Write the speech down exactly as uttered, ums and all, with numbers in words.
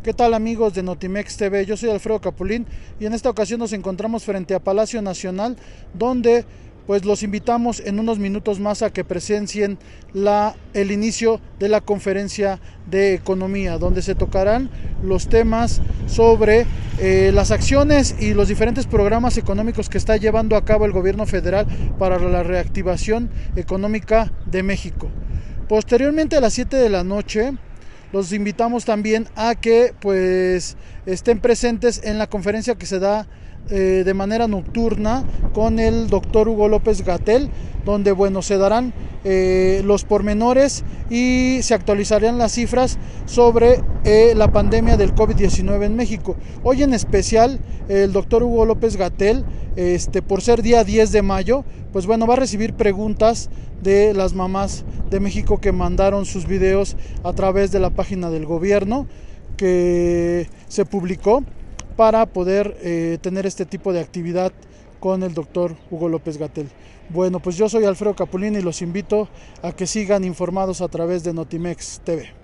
¿Qué tal, amigos de Notimex T V? Yo soy Alfredo Capulín y en esta ocasión nos encontramos frente a Palacio Nacional, donde pues los invitamos en unos minutos más a que presencien la, el inicio de la conferencia de economía, donde se tocarán los temas sobre eh, las acciones y los diferentes programas económicos que está llevando a cabo el gobierno federal para la reactivación económica de México. Posteriormente, a las siete de la noche, los invitamos también a que pues estén presentes en la conferencia que se da eh, de manera nocturna con el doctor Hugo López-Gatell, donde bueno, se darán eh, los pormenores y se actualizarán las cifras sobre eh, la pandemia del COVID diecinueve en México. Hoy en especial el doctor Hugo López-Gatell, este, por ser día diez de mayo, pues bueno, va a recibir preguntas de las mamás de México que mandaron sus videos a través de la página del gobierno que se publicó para poder eh, tener este tipo de actividad con el doctor Hugo López-Gatell. Bueno, pues yo soy Alfredo Capulín y los invito a que sigan informados a través de Notimex T V.